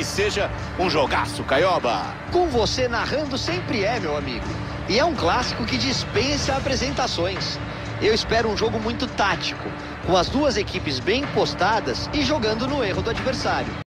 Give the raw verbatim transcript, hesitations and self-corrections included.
que seja um jogaço, Caioba. Com você narrando sempre é, meu amigo. E é um clássico que dispensa apresentações. Eu espero um jogo muito tático, com as duas equipes bem postadas e jogando no erro do adversário.